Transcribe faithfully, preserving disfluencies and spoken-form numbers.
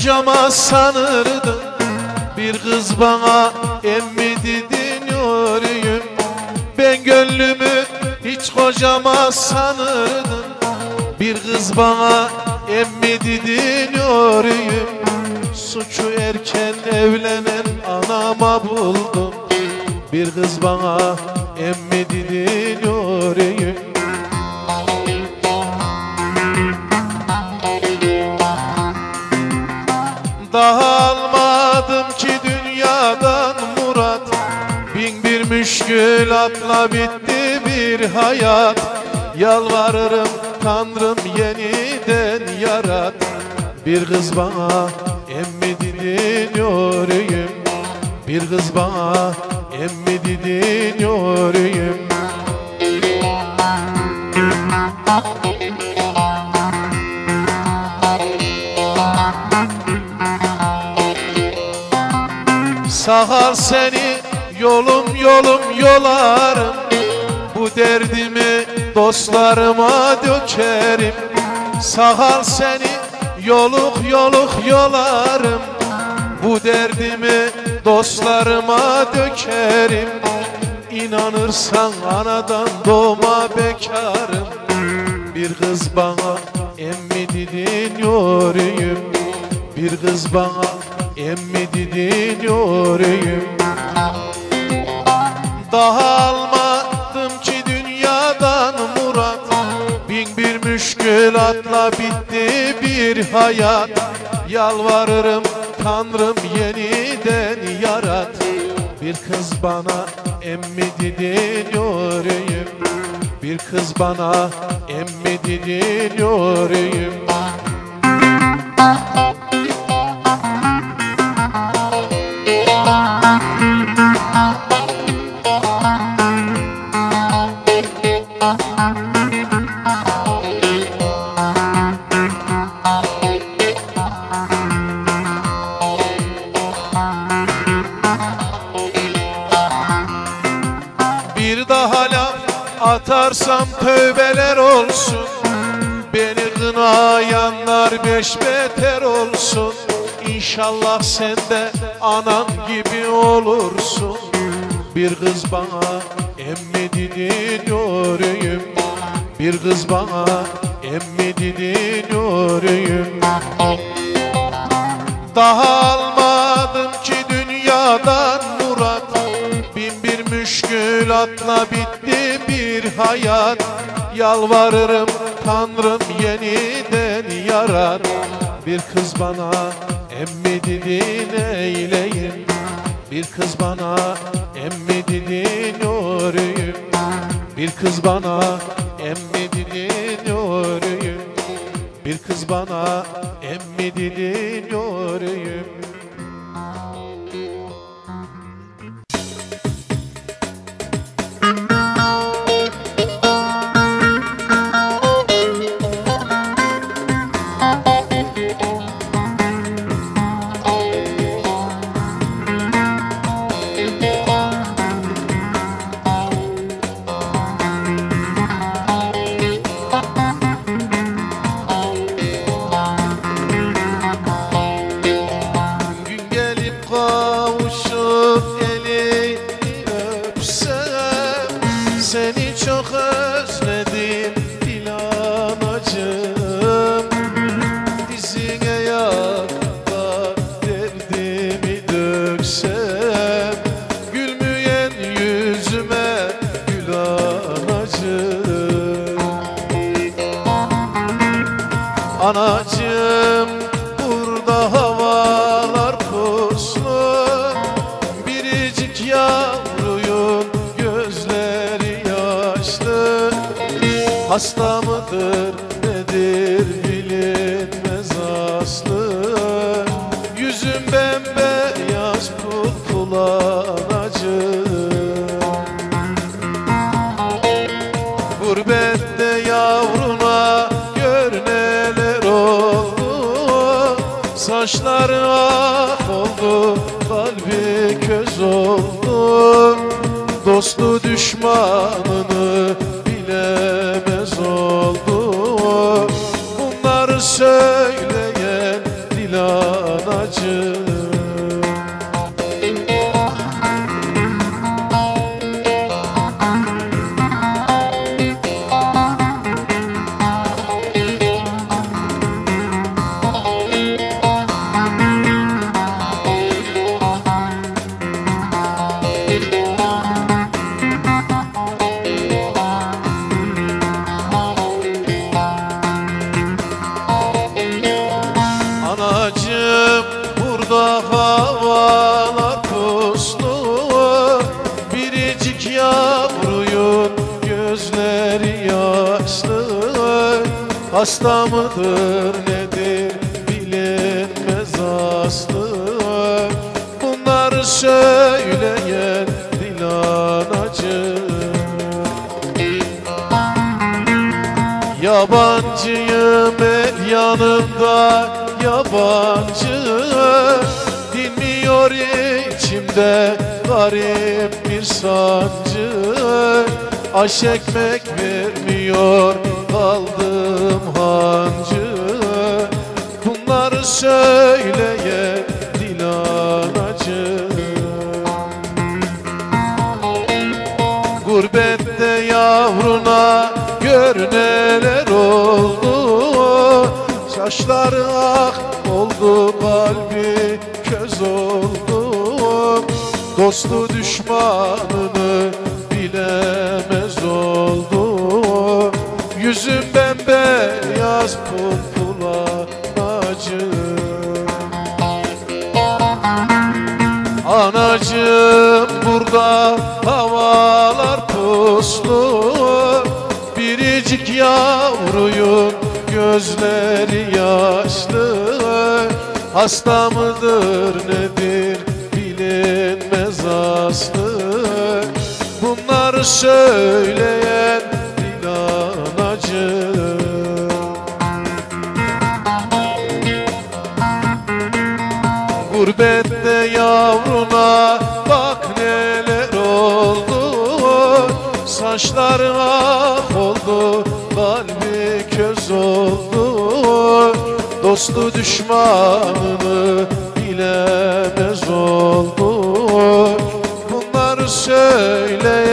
kocama sanırdım, bir kız bana emmi didiniyorum. Ben gönlümü hiç kocama sanırdım, bir kız bana emmi didiniyorum. Suçu erken evlenen anama buldum, bir kız bana emmi didiniyorum. Daha almadım ki dünyadan murat, bin bir müşkülatla bitti bir hayat. Yalvarırım Tanrım yeniden yarat, bir kız bana emmi didiniyorum, bir kız bana emmi didiniyorum. Sağar seni yolum yolum yolarım, bu derdimi dostlarıma dökerim. Sağar seni yoluk yoluk yolarım, bu derdimi dostlarıma dökerim. İnanırsan anadan doğma bekarım, bir kız bana emmi didiniyorum, bir kız bana emmi didiniyorum. Daha almadım ki dünyadan murat, bin bir müşkülatla bitti bir hayat. Yalvarırım Tanrım yeniden yarat, bir kız bana emmi didiniyorum, bir kız bana emmi didiniyorum. Bir daha laf atarsam tövbeler olsun, beni kınayanlar beş beter olsun. İnşallah sen de anam gibi olursun, bir kız bana emmi didiniyorum, bir kız bana emmi didiniyorum. Daha almadım ki dünyadan murat, bin bir müşkülatla bitti bir hayat. Yalvarırım Tanrım yeniden yarat, bir kız bana emmi didin eyleyin, bir kız bana emmi didiniyorum, bir kız bana emmi didiniyorum, bir kız bana emmi didiniyorum. Seni çok özledim Dilanacığım, dizine yaklar derdimi döksem, gülmeyen yüzüme gül anacığım. Anacığım burada havalar puslu, biricik yavruyun gözleri yaşlı. Hasta mıdır nedir bilinmez aslı, yüzüm bembeyaz pul pul anacığım. Gurbette yavruna gör neler oldu, saçları ak oldu, kalbi köz oldu. Dostu düşmanını bilemez oldu, bunları söyleyen Dilan hasta mıdır nedir bilinmez aslı. Bunları söyleyen dil anacı. Yabancıyım el yanımda yabancı, dinmiyor içimde garip bir sancı. Aş ekmek vermiyor kaldım hancı. Bunları söyleye dil anacı. Gurbette yavruna gör neler oldu. Saçları ak oldu, kalbi köz oldu. Dostu düşmanını bilemez oldu. Yüzüm bembeyaz pulpula acı. Anacığım burada havalar puslu. Biricik yavruyum gözleri yaşlı. Hasta mıdır nedir bilinmez aslı. Bunları söyleyen dil anacı. Gurbette yavruna bak neler oldu. Saçları ak oldu, kalbi köz oldu. Dostu düşmanını bilemez oldu. Bunları söyle